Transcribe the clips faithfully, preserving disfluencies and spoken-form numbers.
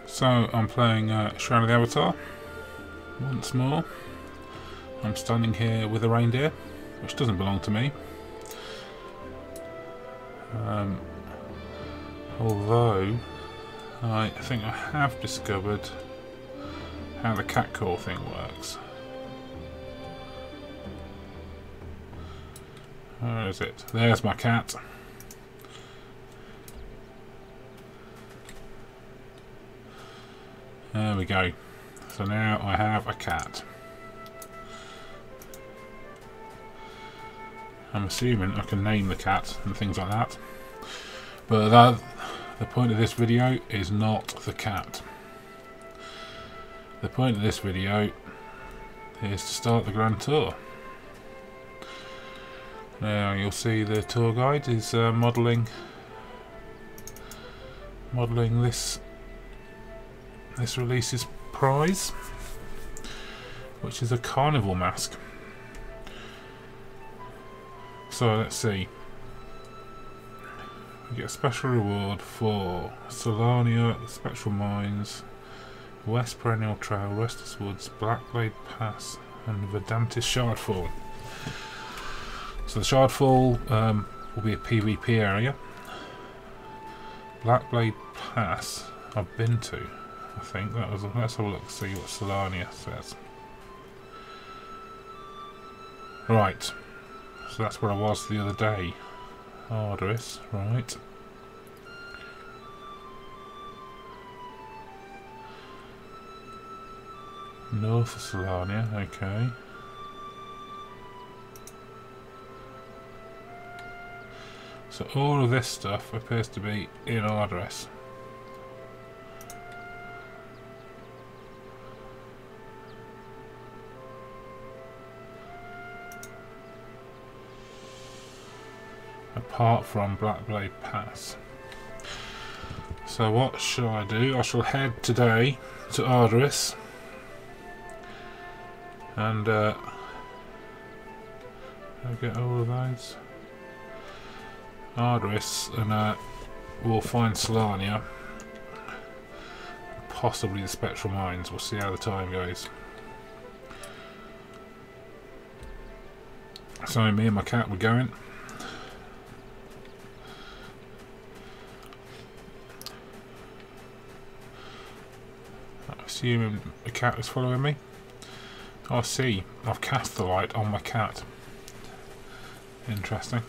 So I'm playing uh, Shroud of the Avatar once more. I'm standing here with a reindeer, which doesn't belong to me. Um, although I think I have discovered how the cat call thing works. Where is it? There's my cat. There we go. So now I have a cat. I'm assuming I can name the cat and things like that. But that, the point of this video is not the cat. The point of this video is to start the Grand Tour. Now you'll see the tour guide is uh, modelling modelling this this release's prize, which is a carnival mask. So let's see. We get a special reward for Solania, Spectral Mines, West Perennial Trail, Restless Woods, Blackblade Pass, and Vedantis Shardfall. So the Shardfall um, will be a PvP area. Blackblade Pass I've been to. I think that was. Let's have a look. See what Solania says. Right. So that's where I was the other day. Ardoris, right. North of Solania, okay. So all of this stuff appears to be in Ardoris. Apart from Blackblade Pass. So what shall I do? I shall head today to Ardoris and uh, I'll get all of those. Ardoris, and uh, we'll find Solania, possibly the Spectral Mines. We'll see how the time goes. So me and my cat were going. Assuming the cat is following me. Oh, I see. I've cast the light on my cat. Interesting.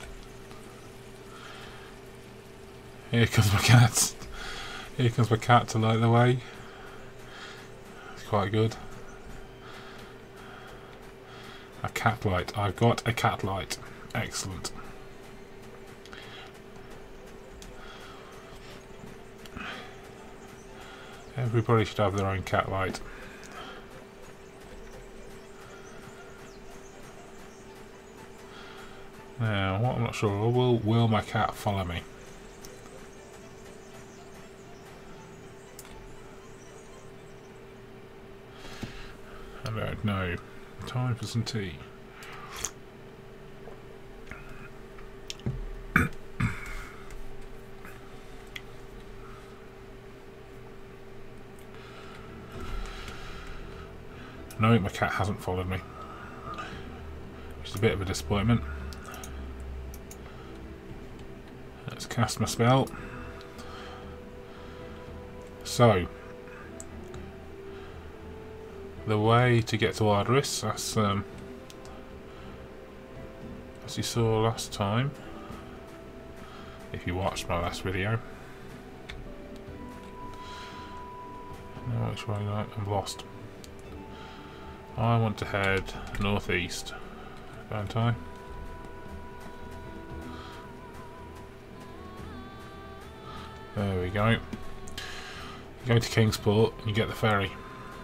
Here comes my cat. Here comes my cat to light the way. It's quite good. A cat light. I've got a cat light. Excellent. Everybody should have their own cat light. Now, what I'm not sure, will will my cat follow me? I don't know. Time for some tea. No, my cat hasn't followed me, which is a bit of a disappointment. Let's cast my spell. So, the way to get to Ardoris, as, um, as you saw last time, if you watched my last video. No, which way? No, I'm lost. I want to head northeast, don't I? There we go. You go to Kingsport and you get the ferry.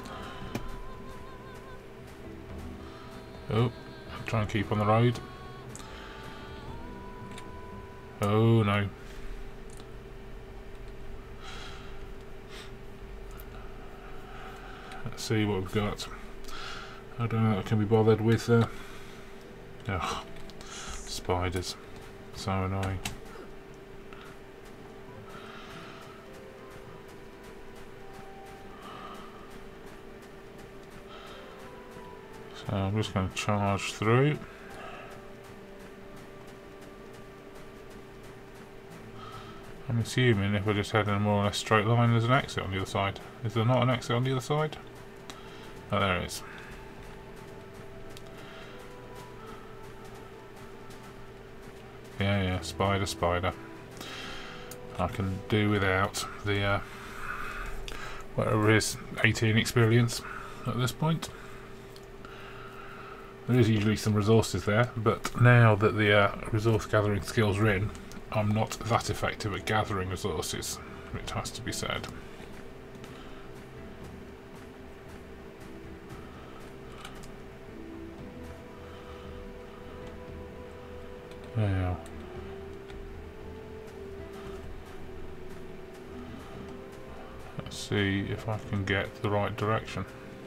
Oh, try and keep on the road. Oh no. Let's see what we've got. I don't know if I can be bothered with uh, oh, spiders. So annoying. So I'm just going to charge through. I'm assuming if I just head in a more or less straight line, there's an exit on the other side. Is there not an exit on the other side? Oh, there it is. Yeah, yeah, spider, spider. I can do without the, uh, whatever is eighteen experience at this point. There is usually some resources there, but now that the uh, resource gathering skills are in, I'm not that effective at gathering resources, it has to be said. Now, let's see if I can get the right direction.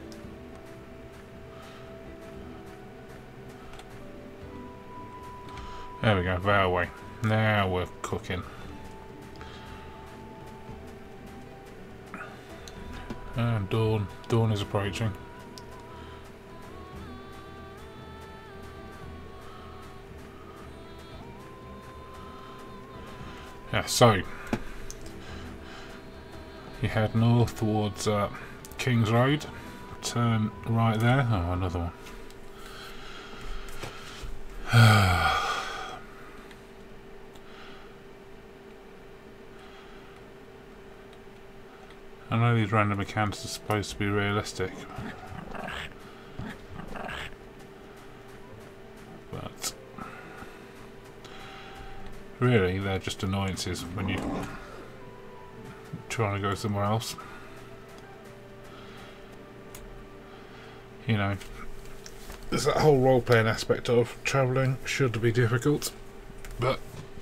There we go, Railway. Now we're cooking. And dawn. Dawn is approaching. Yeah, so you head north towards uh, King's Road, turn right there. Oh, another one. I know these random mechanics are supposed to be realistic, but really they're just annoyances when you're trying to go somewhere else. You know, there's that whole role-playing aspect of travelling should be difficult, but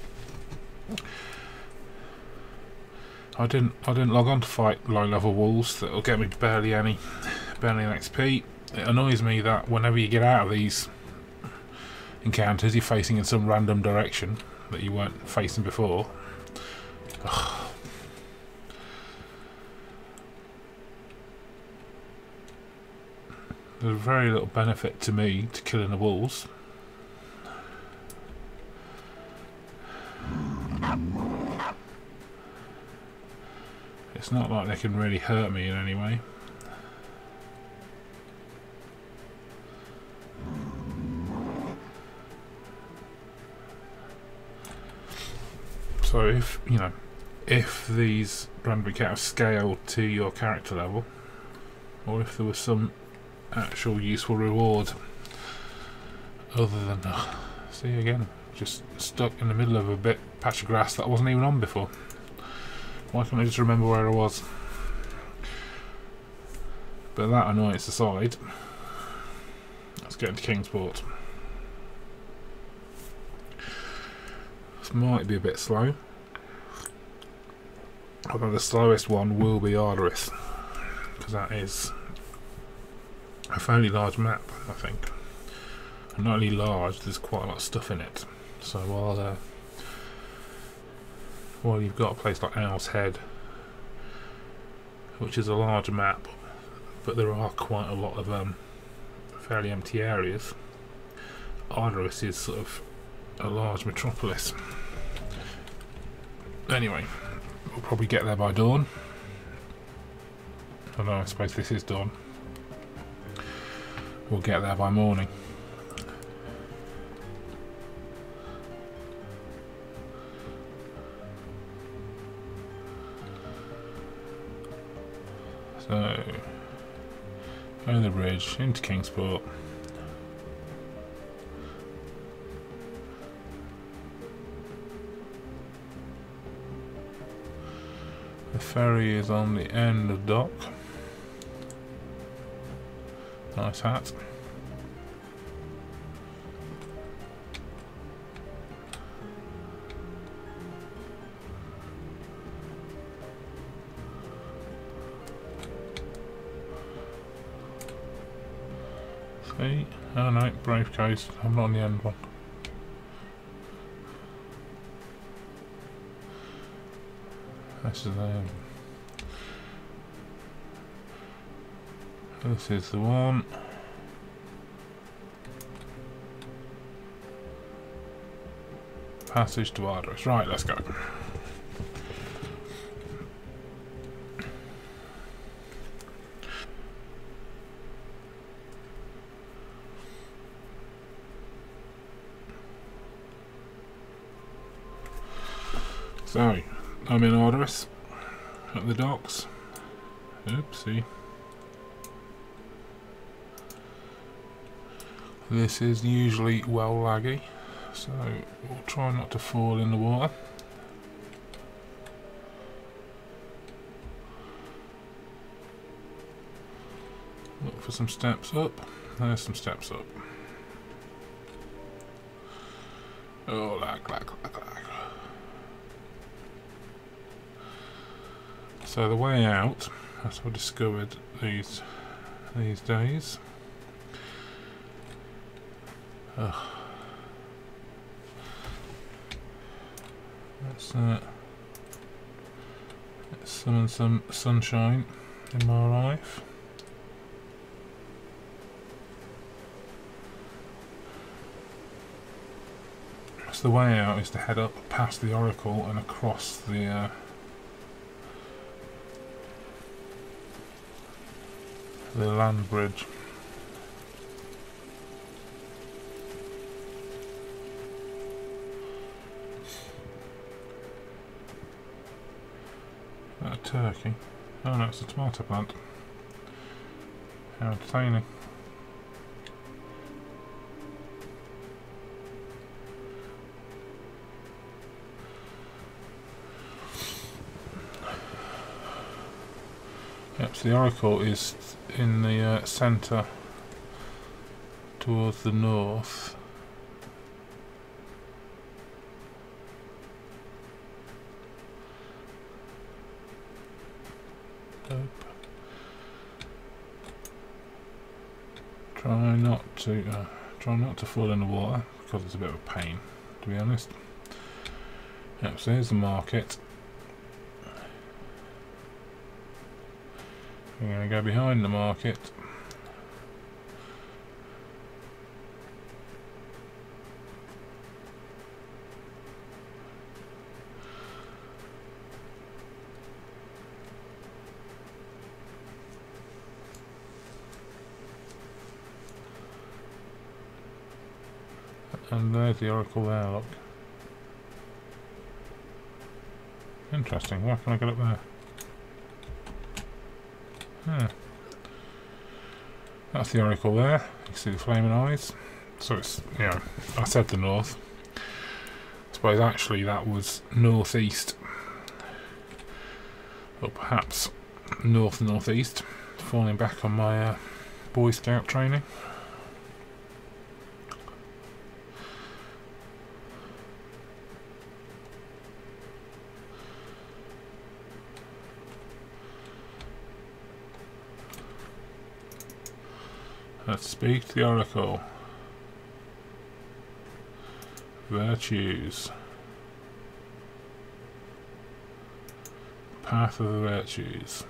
I didn't I didn't log on to fight low-level wolves that'll get me barely any barely any X P. It annoys me that whenever you get out of these encounters, you're facing in some random direction that you weren't facing before. Ugh. There's very little benefit to me to killing the wolves. It's not like they can really hurt me in any way. So if, you know, if these random encounters scale to your character level, or if there was some actual useful reward other than, uh, see again, just stuck in the middle of a bit patch of grass that I wasn't even on before. Why can't I just remember where I was? But that annoyance aside, let's get into Kingsport. This might be a bit slow, although the slowest one will be Ardoris, because that is a fairly large map, I think. And not only large, there's quite a lot of stuff in it. So while uh, while you've got a place like Owl's Head, which is a large map, but there are quite a lot of um, fairly empty areas, Ardoris is sort of a large metropolis. Anyway, we'll probably get there by dawn. Although I suppose this is dawn. We'll get there by morning. So, over the bridge into Kingsport. The ferry is on the end of dock. Nice hat. See? Oh no, Brave Coast. I'm not on the end one. This is the This is the one. Passage to Ardoris. Right, let's go. So, I'm in Ardoris, at the docks. Oopsie. This is usually well laggy, so we'll try not to fall in the water. Look for some steps up. There's some steps up. Oh, lag, lag, lag, lag. So the way out, as I discovered these these days. Ugh. Let's, uh, let's summon some sunshine in my life. So the way out is to head up past the Oracle and across the uh, the land bridge. Is that a turkey? Oh no, it's a tomato plant. How entertaining. Yep, so the Oracle is in the uh, centre towards the north. Nope. Try not to uh, try not to fall in the water because it's a bit of a pain, to be honest. Yep, so here's the market. We're going to go behind the market. And there's the Oracle there, look. Interesting, why can I get up there? Hmm. That's the Oracle there. You can see the flaming eyes. So it's, you know, I said the north. I suppose actually that was northeast. Or perhaps north northeast. Falling back on my uh, Boy Scout training. Let's speak to the Oracle. Virtues. Path of the Virtues.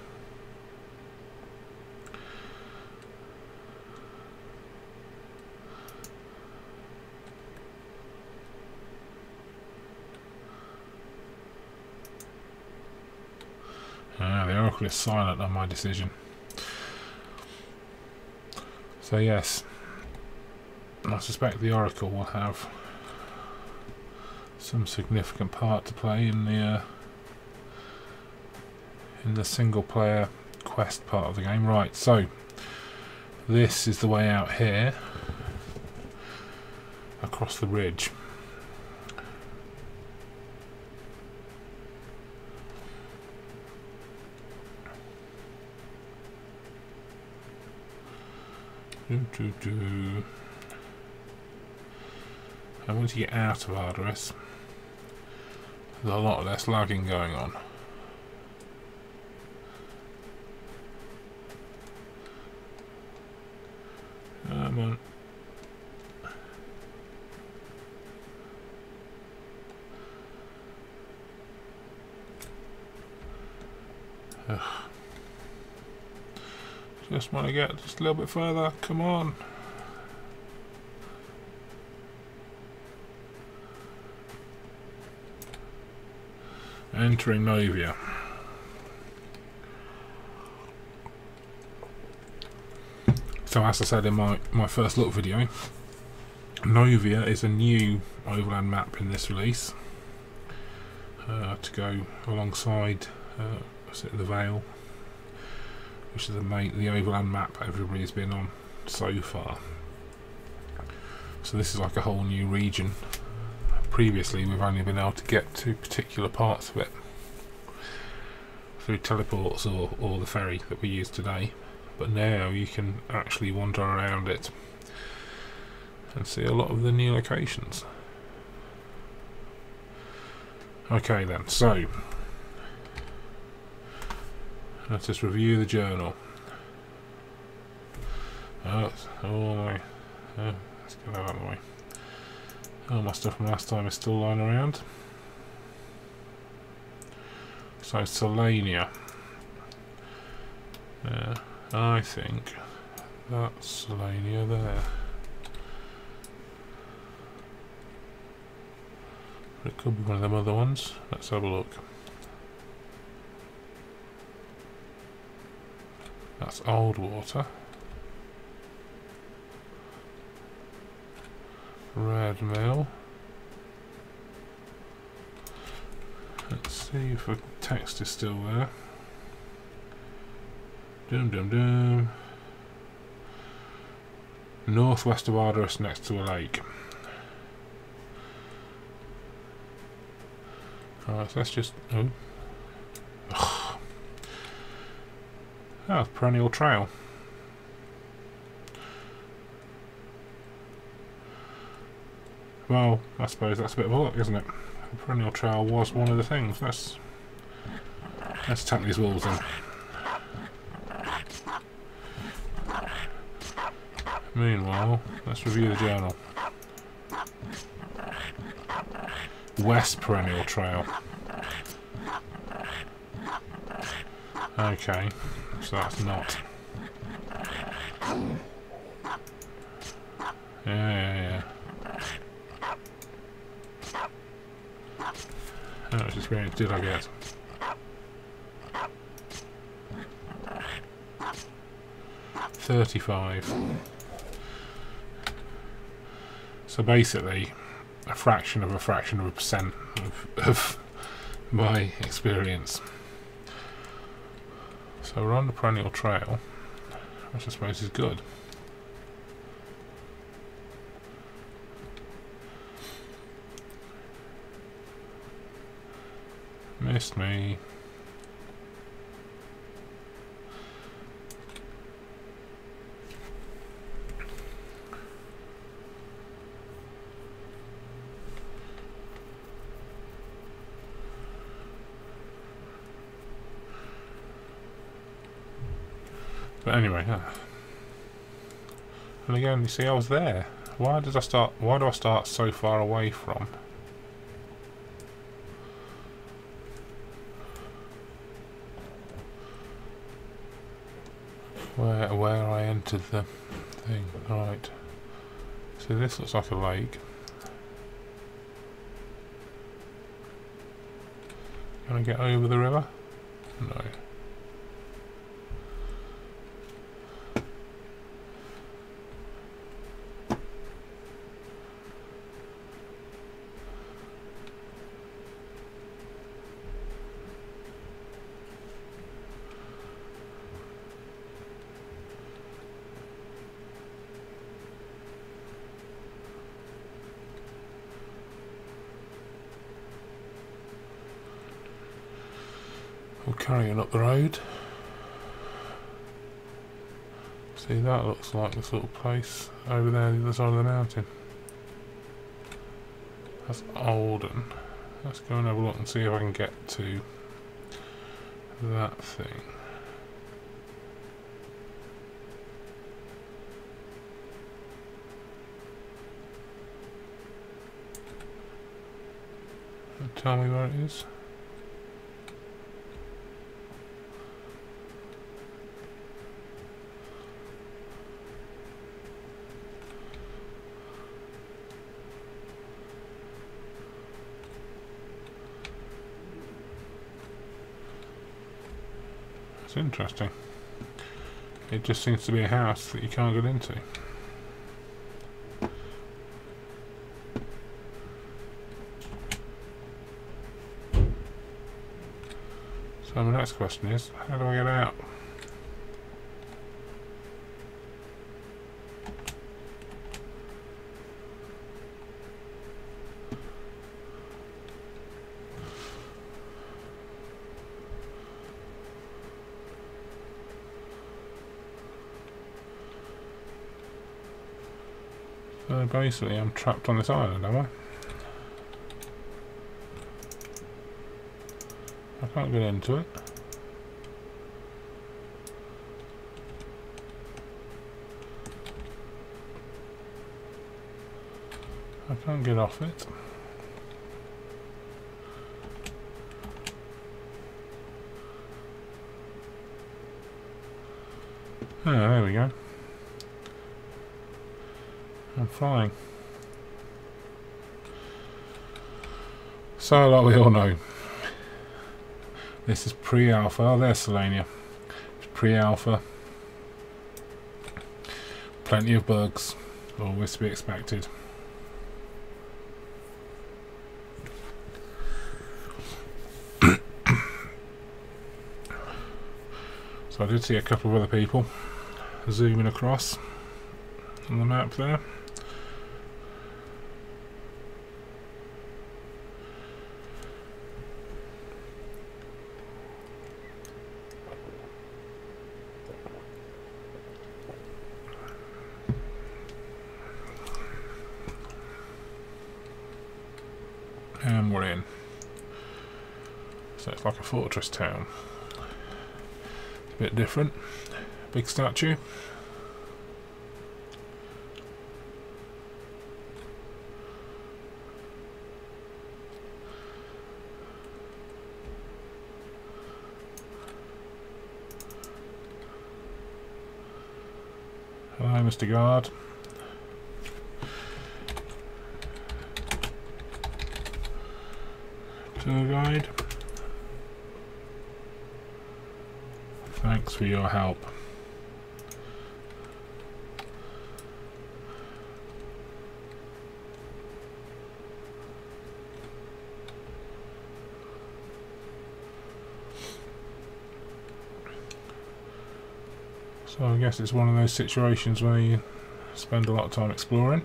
Ah, the Oracle is silent on my decision. So yes, I suspect the Oracle will have some significant part to play in the uh, in the single player quest part of the game. Right, so this is the way out here across the ridge. Do, do, do. I want to get out of Ardoris. There's a lot less lagging going on. Come on. Ugh. Just want to get just a little bit further, come on. entering Novia. So as I said in my, my first look video, Novia is a new overland map in this release uh, to go alongside uh, the Vale, which is the main, the overland map everybody's been on so far. So this is like a whole new region. Previously we've only been able to get to particular parts of it through teleports or, or the ferry that we use today, but now you can actually wander around it and see a lot of the new locations. Okay then, so let's just review the journal. Oh, oh my, oh, let's get that out of the way. All my stuff from last time is still lying around. So Solania. Uh, I think that's Solania there. But it could be one of them other ones. Let's have a look. That's Old Water. Red Mill. Let's see if the text is still there. Dum dum dum. Northwest of Ardoris, next to a lake. Alright, so let's just. Oh. Ugh. Oh, Perennial Trail. Well, I suppose that's a bit of a luck, isn't it? The Perennial Trail was one of the things. Let's let's tap these walls in. Meanwhile, let's review the journal. West Perennial Trail. Okay, so that's not. Yeah, yeah, yeah. How much experience did I get? thirty-five. So basically, a fraction of a fraction of a percent of, of my experience. So we're on the Perennial Trail, which I suppose is good. Missed me. But anyway, yeah. And again, you see, I was there. Why did I start? Why do I start so far away from? Where where I entered the thing? Right. So this looks like a lake. Can I get over the river? No. We're carrying up the road. See, that looks like this little place over there, the other side of the mountain. That's Alden. Let's go and have a look and see if I can get to that thing. Tell me where it is. It's interesting. It just seems to be a house that you can't get into. So the next question is, how do I get out? So basically I'm trapped on this island, am I? I can't get into it. I can't get off it. Oh, there we go. I'm flying. So, like we all know, this is pre-alpha. Oh, there's Solania. It's pre-alpha. Plenty of bugs. Always to be expected. So I did see a couple of other people zooming across on the map there. And we're in. So it's like a fortress town. It's a bit different. Big statue. Hello, Mister Guard. Tour guide. Thanks for your help. So I guess it's one of those situations where you spend a lot of time exploring.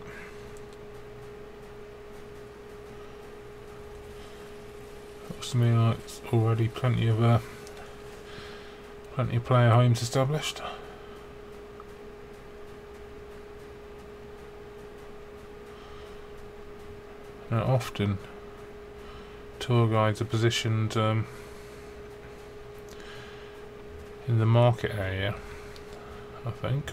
Looks to me like it's already plenty of uh, plenty of player homes established. Now often tour guides are positioned um, in the market area, I think.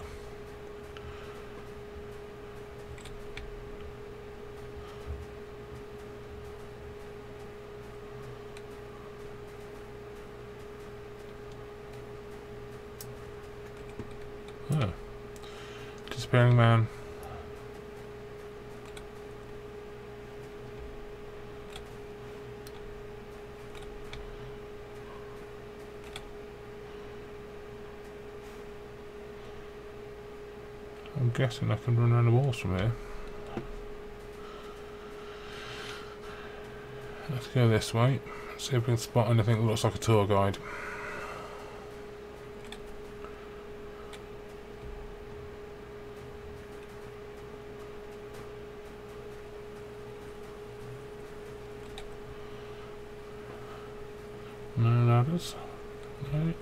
Oh. Disappearing man. I'm guessing I can run around the walls from here. Let's go this way. See if we can spot anything that looks like a tour guide. No ladders. No.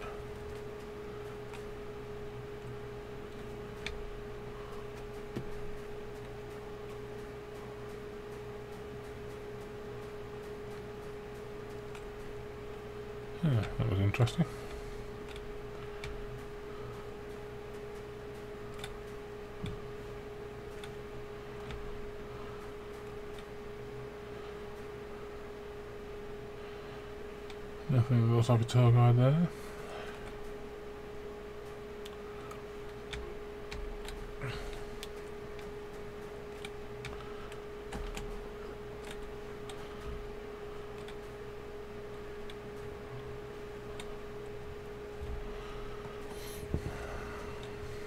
Yeah, that was interesting. Nothing looks like a tour guide there.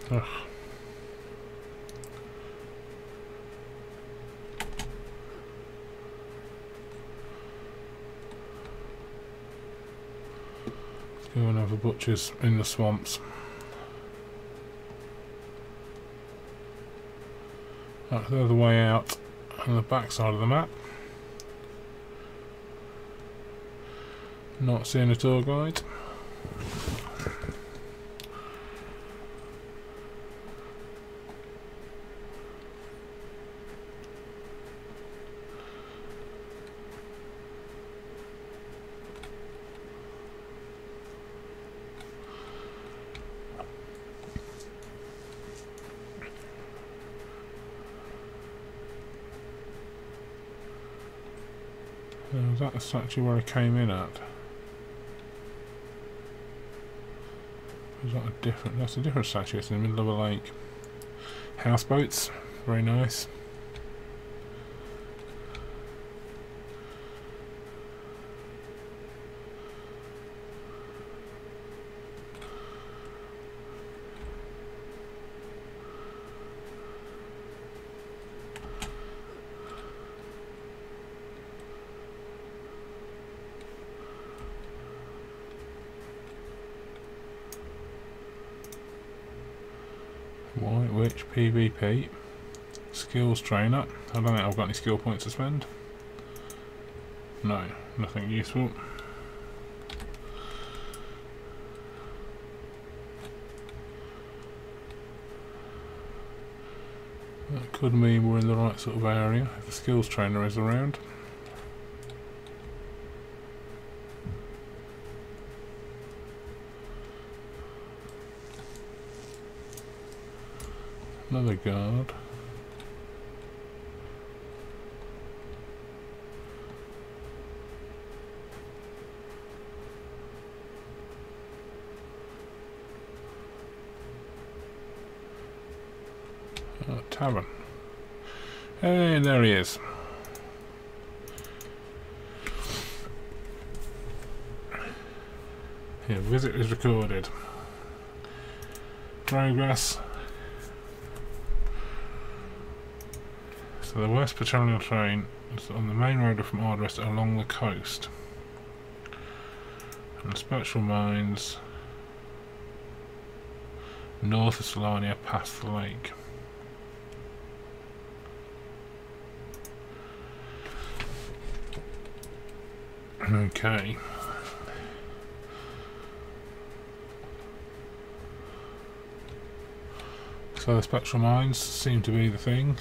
Ugh. Let's go and have a butcher's in the swamps. That's the other way out on the back side of the map. Not seeing a tour guide. Uh, is that the statue where I came in at? Is that a different? That's a different statue. It's in the middle of a lake. Houseboats, very nice. White Witch PvP. Skills trainer. I don't think I've got any skill points to spend. No, nothing useful. That could mean we're in the right sort of area if the skills trainer is around. Another guard. Uh, tavern. Hey, there he is. Here, visit is recorded. Progress. So the West Petroleum train is on the main road from Ardrest along the coast. And Spectral Mines north of Solania past the lake. Okay. So the Spectral Mines seem to be the thing.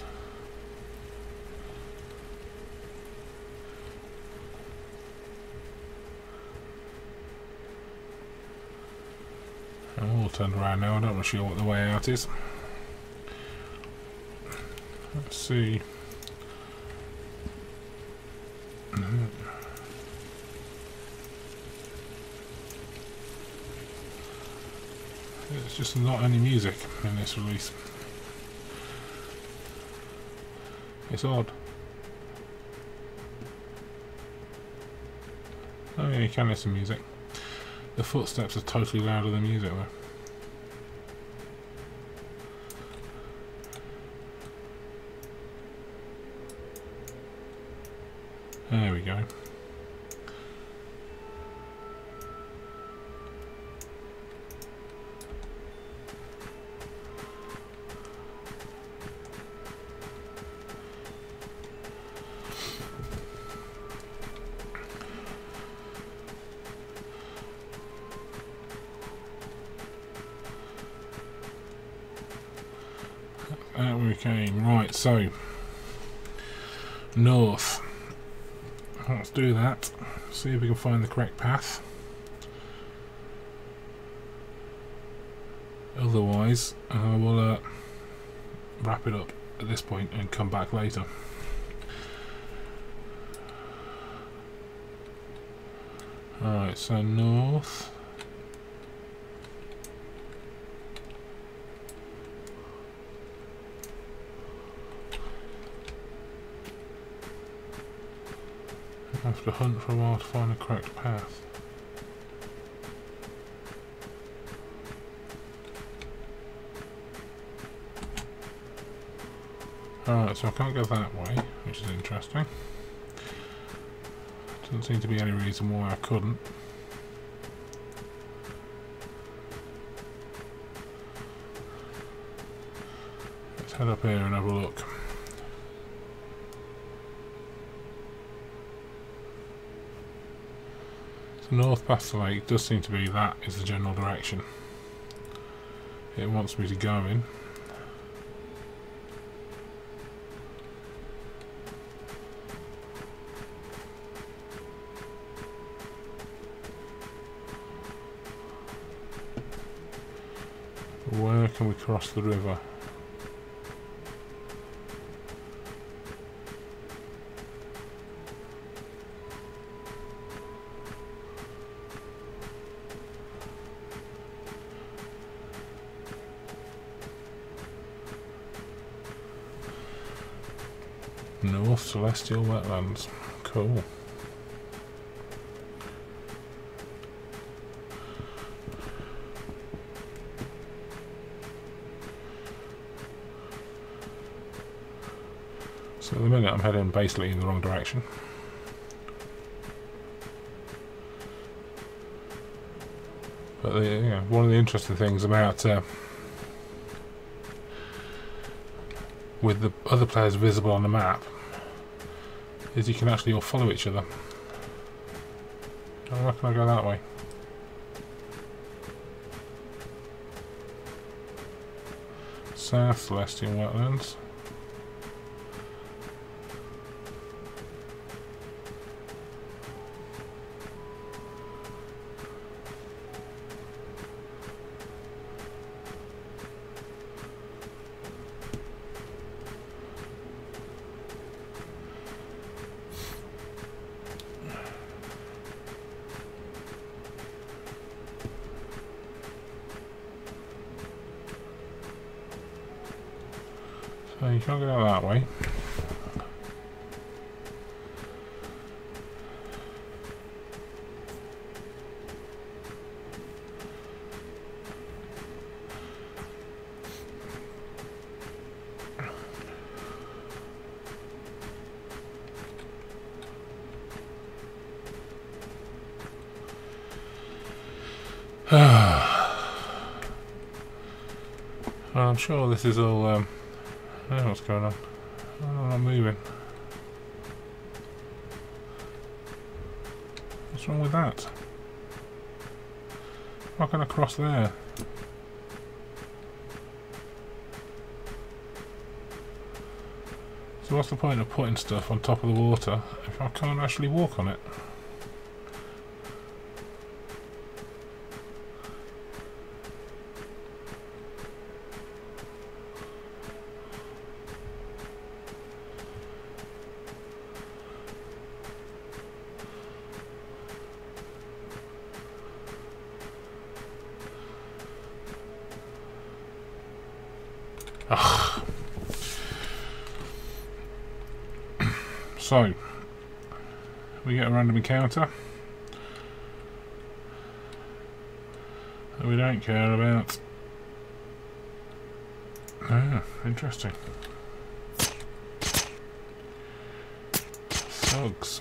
I'm all turned around now, I'm not sure what the way out is. Let's see. Mm-hmm. There's just not any music in this release. It's odd. Oh yeah, you can listen to music. The footsteps are totally louder than music though. There we go. Out we came. Right, so north. Let's do that. See if we can find the correct path. Otherwise, I will uh, wrap it up at this point and come back later. Alright, so north. I have to hunt for a while to find the correct path. Alright, so I can't go that way, which is interesting. Doesn't seem to be any reason why I couldn't. Let's head up here and have a look. So north past the lake does seem to be that is the general direction it wants me to go in. Where can we cross the river? North Celestial Wetlands. Cool. So at the minute I'm heading basically in the wrong direction. But the, you know, one of the interesting things about uh, with the other players visible on the map is you can actually all follow each other. I reckon I go that way. South Celestial Wetlands. So you can't go that way. Well, I'm sure this is all um, I don't know what's going on. I'm not moving. What's wrong with that? How can I cross there? So what's the point of putting stuff on top of the water if I can't actually walk on it? Ugh. So, we get a random encounter that we don't care about. Ah, interesting. Thugs.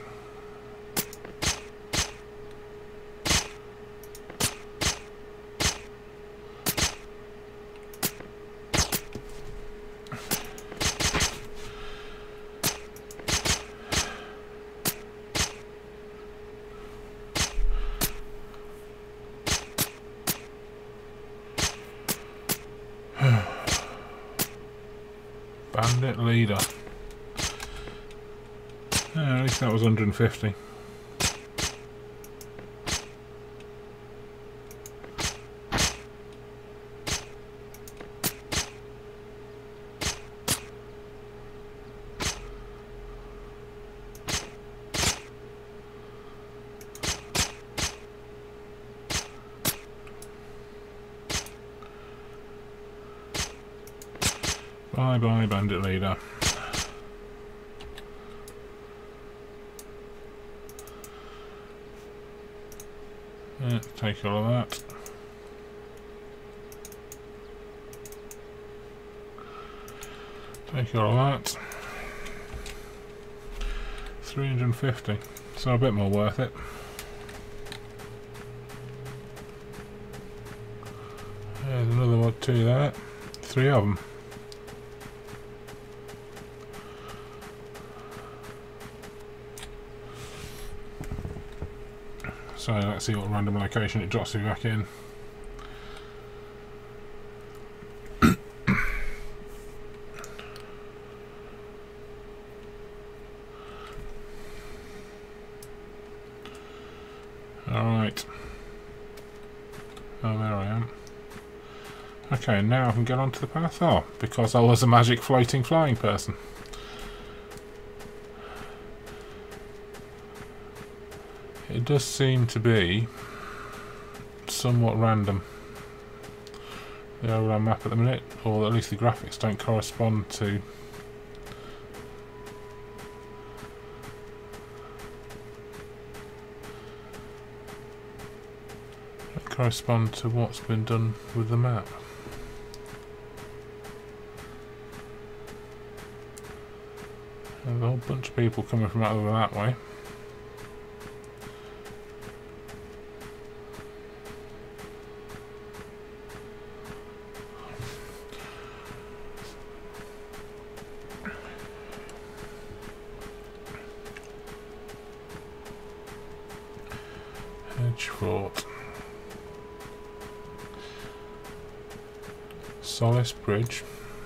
Bandit leader. Yeah, at least that was one hundred fifty. Bye bye, bandit leader. Yeah, take all of that. Take all that. three hundred and fifty, so a bit more worth it. There's another one, two there. Three of them. So let's see what random location it drops me back in. Alright. Oh, there I am. Okay, now I can get onto the path. Oh, because I was a magic floating flying person. It does seem to be somewhat random, the overall map at the minute, or at least the graphics don't correspond to correspond to what's been done with the map. There's a whole bunch of people coming from out over that way. Hedgefort. Solace Bridge.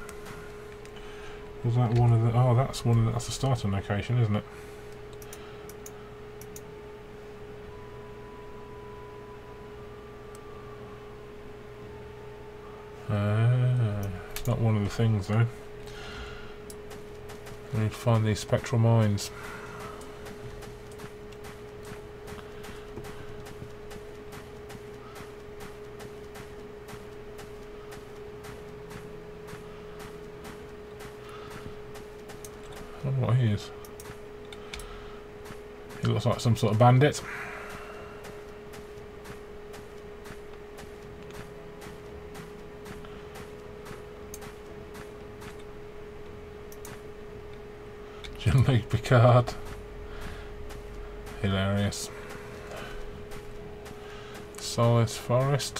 Was that one of the... Oh, that's one of the... That's the starting location, isn't it? Ah, it's not one of the things, though. I need to find these spectral mines. I don't know what he is. He looks like some sort of bandit. Jean-Luc Picard. Hilarious. Solace Forest.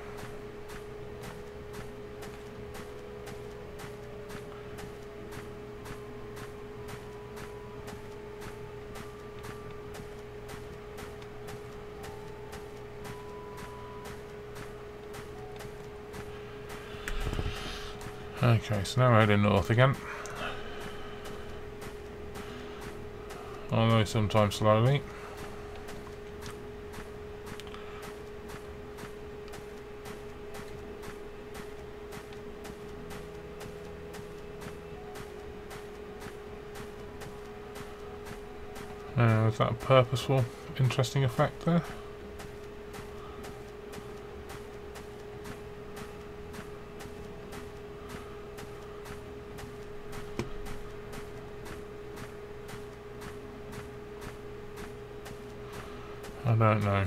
Okay, so now we're heading north again. Although sometimes slowly. Uh, is that a purposeful, interesting effect there? I don't know.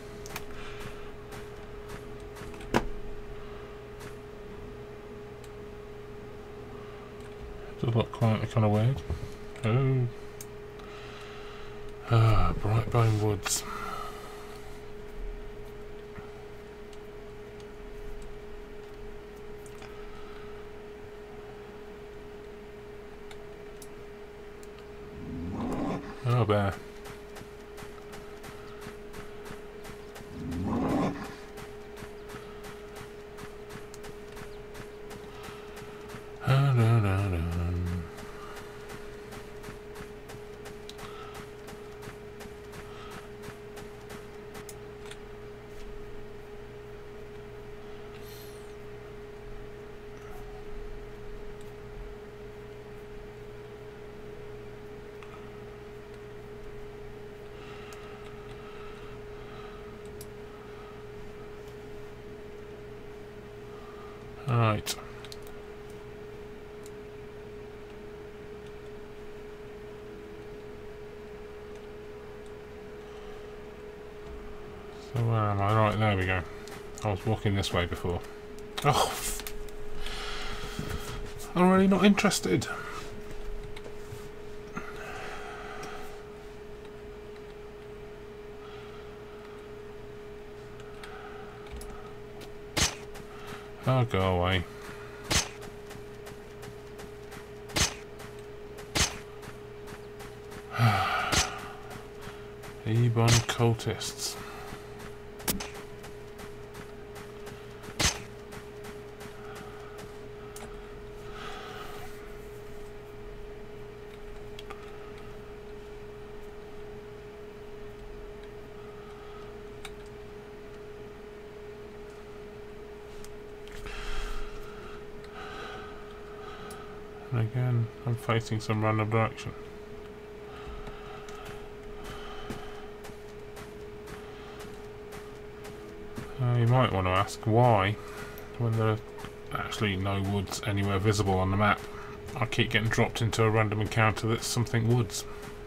It does look quite kind of weird. Oh. Ah, Brightbone Woods. Oh, bear. Right. So where am I? Right, there we go. I was walking this way before. Oh, I'm really not interested. Oh, go away. Ebon cultists. And again, I'm facing some random direction. Uh, you might want to ask why, when there are actually no woods anywhere visible on the map, I keep getting dropped into a random encounter that's something woods.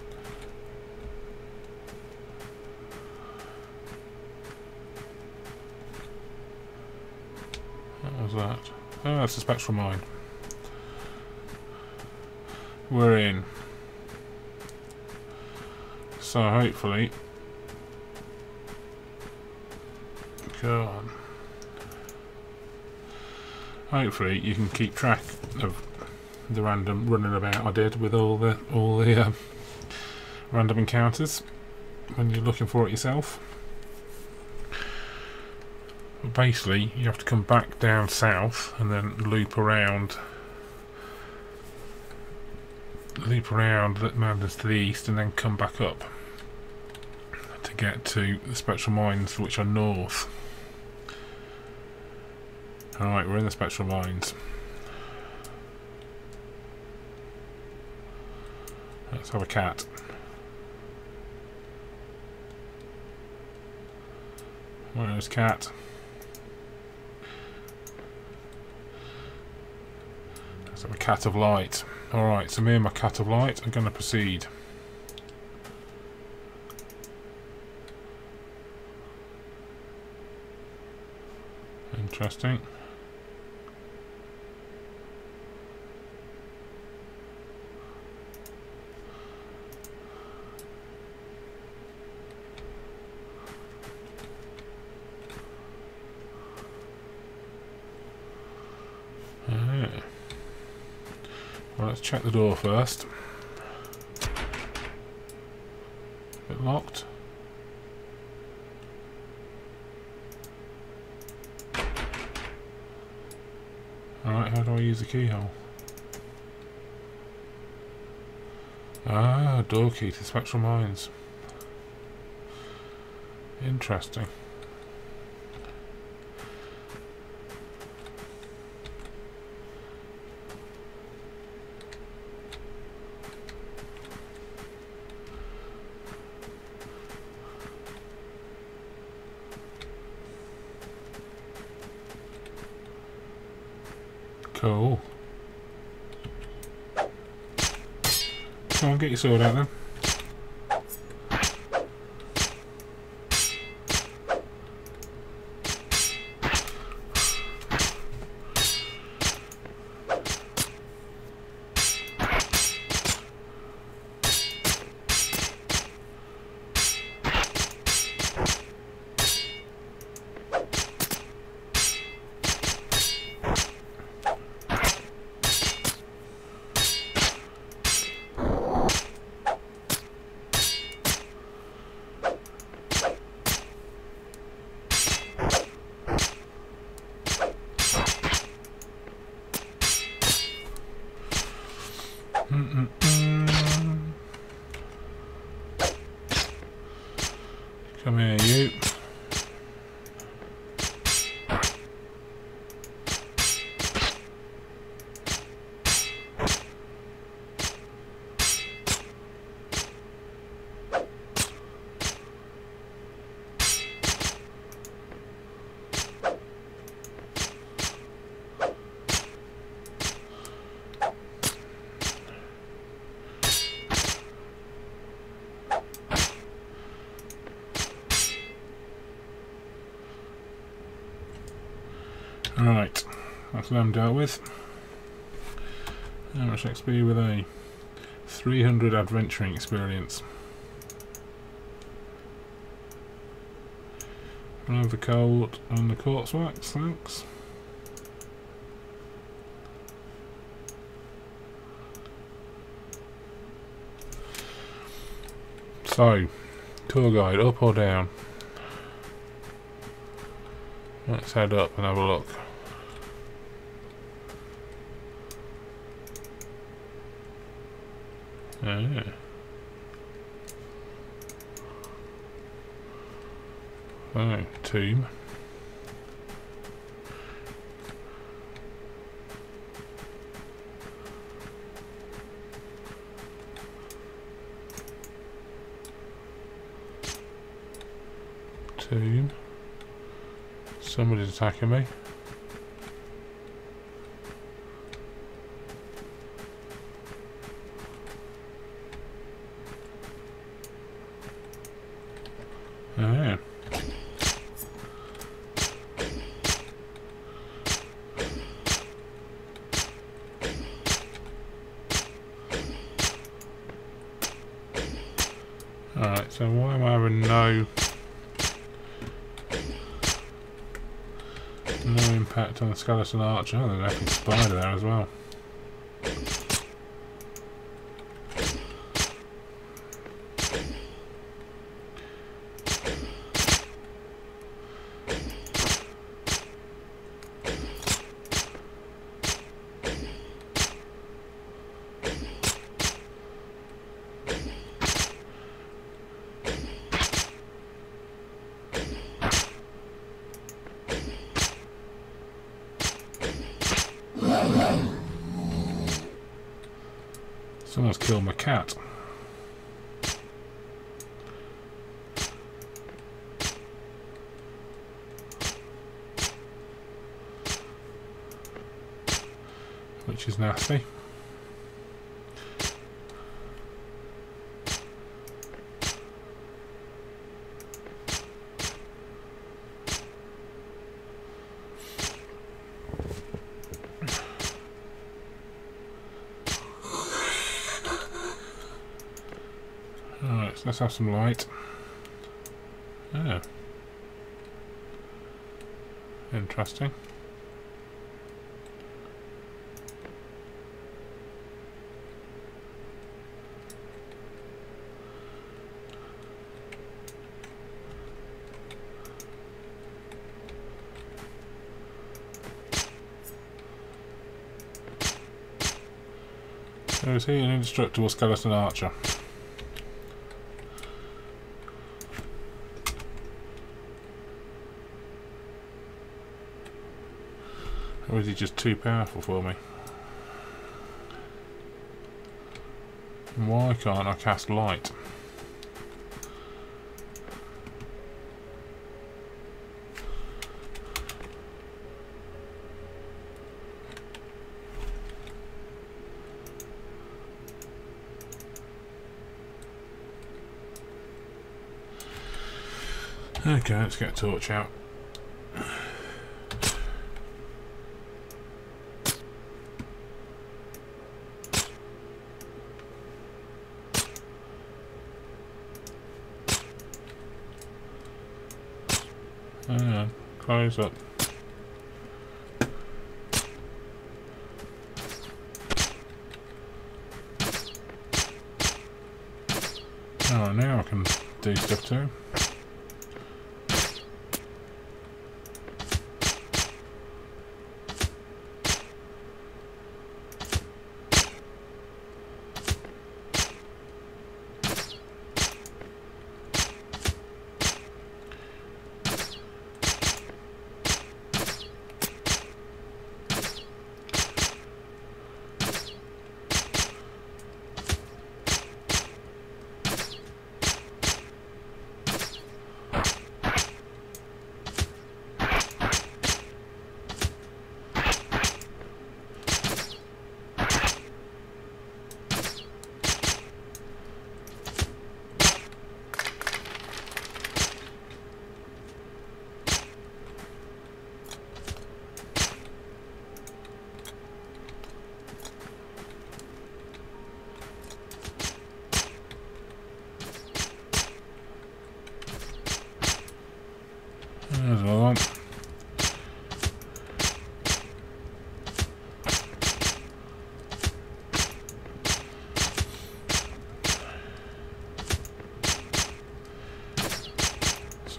What was that? Oh, that's a spectral mine. We're in. So hopefully, go on. Hopefully you can keep track of the random running about I did with all the all the uh, random encounters when you're looking for it yourself. But basically, you have to come back down south and then loop around. Loop around the mountains to the east and then come back up to get to the spectral mines, which are north. Alright, we're in the spectral mines. Let's have a cat. Where is cat? Let's have a cat of light. Alright, so me and my cat of light are going to proceed. Interesting. Ah. Well, let's check the door first. Bit locked. Alright, how do I use the keyhole? Ah, door key to spectral mines. Interesting. Cool. Come on, get your sword out then. Mm -mm -mm. Come here, you. Right, that's them dealt with. How much X P were they? three hundred adventuring experience. Can I have the cold and the quartz wax, thanks. So, tour guide, up or down? Let's head up and have a look. Oh, yeah. Oh, tomb. Tomb. Somebody's attacking me. Oh, yeah. Alright, so why am I having no no impact on the skeleton archer? Oh, there's an spider there as well. Someone's killed my cat. Which is nasty. Alright, so let's have some light. Oh. Interesting. So is he an indestructible skeleton archer? Or is he just too powerful for me? Why can't I cast light? Okay, let's get a torch out. Hang on, close up. Oh, now I can do stuff too.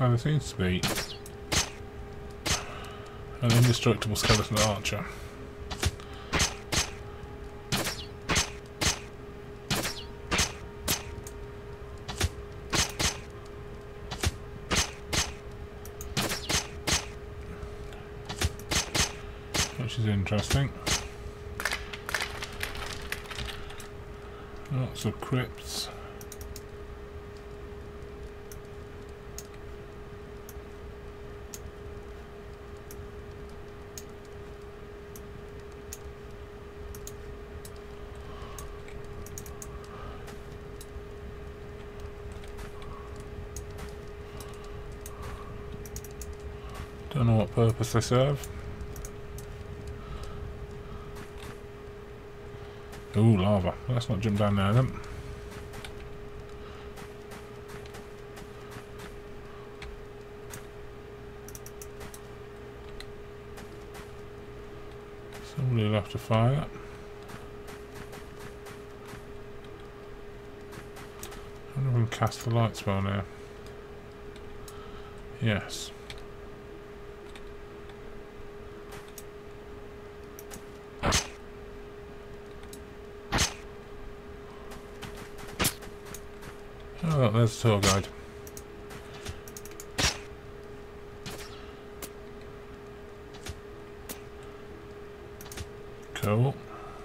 So there seems to be an indestructible skeleton archer. Which is interesting. Lots of crypts. Don't know what purpose they serve. Ooh, lava. Let's not jump down there then. Somebody will have to fire that. I wonder if we can cast the light spell now. Yes. Oh, there's the tour guide. Cool.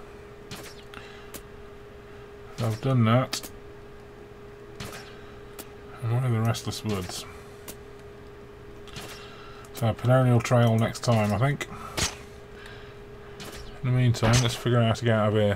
So I've done that. And where are the Restless Woods? So Perennial Trail next time, I think. In the meantime, let's figure out how to get out of here.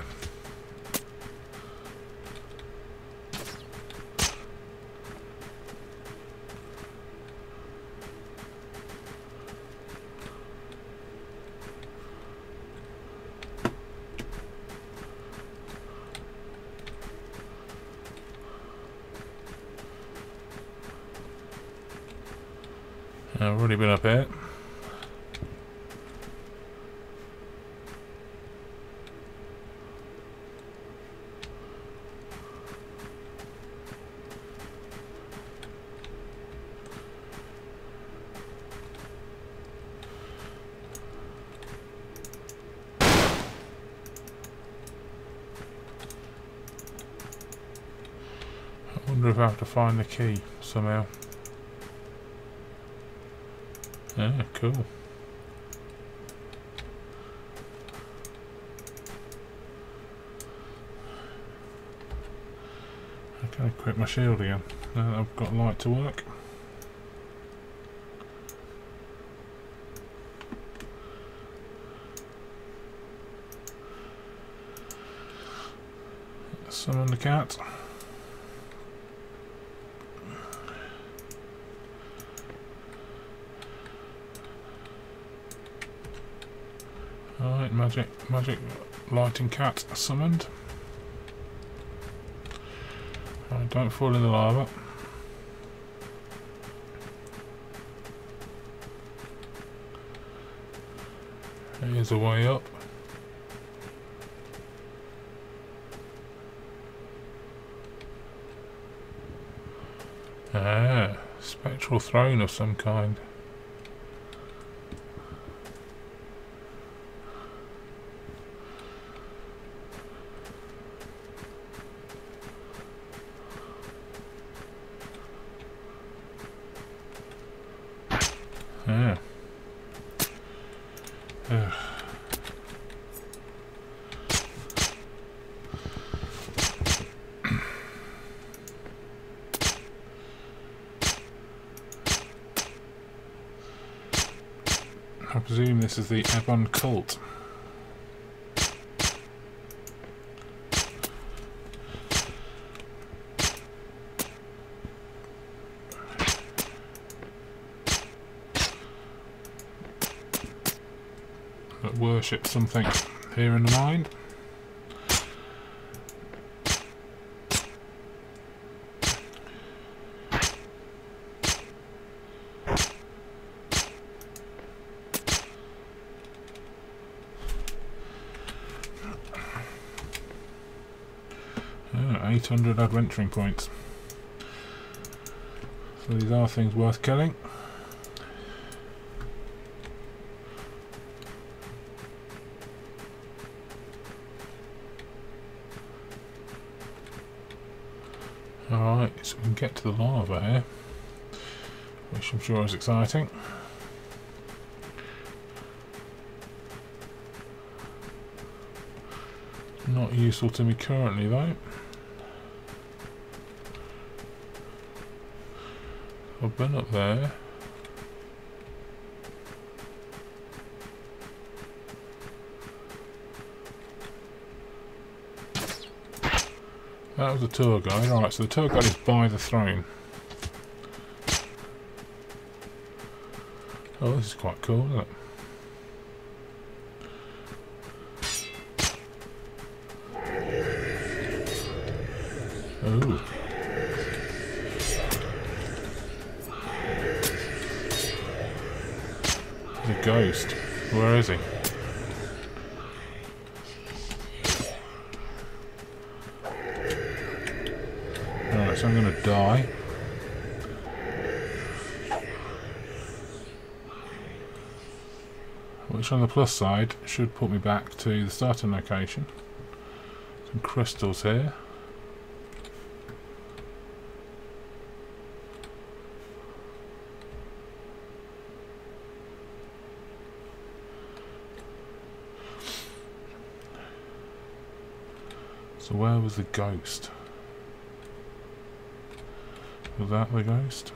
I've already been up here. I wonder if I have to find the key somehow. Yeah, cool. I can equip my shield again. Now that I've got light to work. Summon the cat. Alright, magic, magic lighting cat summoned. Right, don't fall in the lava. Here's a way up. Ah, spectral throne of some kind. Yeah. Ugh. I presume this is the Ebon cult. That worship something here in the mind. eight hundred adventuring points. So these are things worth killing. Alright, so we can get to the lava here, which I'm sure is exciting. Not useful to me currently though. I've been up there. That was the tour guide. Alright, so the tour guide is by the throne. Oh, this is quite cool, isn't it? Oh. There's a ghost. Where is he? Alright, so I'm going to die. Which on the plus side should put me back to the starting location. Some crystals here. So where was the ghost? Was that the ghost?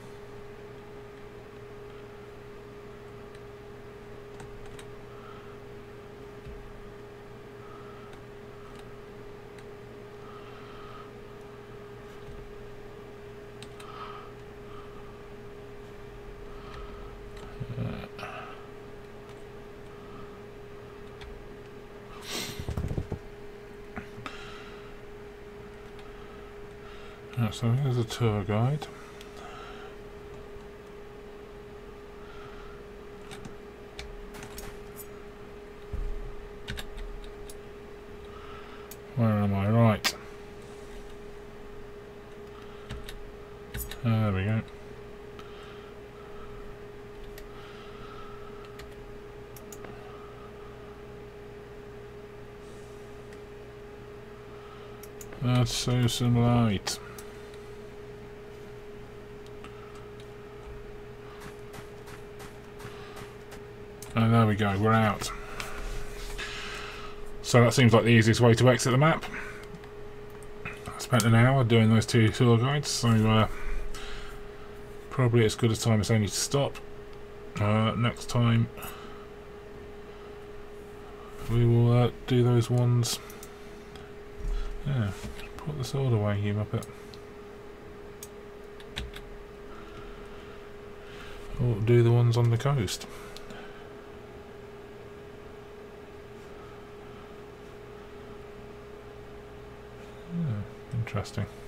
Right, so here's a tour guide. Where am I? Right. There we go. Let's show some light. And there we go, we're out. So that seems like the easiest way to exit the map. I spent an hour doing those two tour guides, so uh, probably as good a time as any to stop. Uh, next time we will uh, do those ones. Yeah, put the sword away, you muppet. Or do the ones on the coast. Interesting.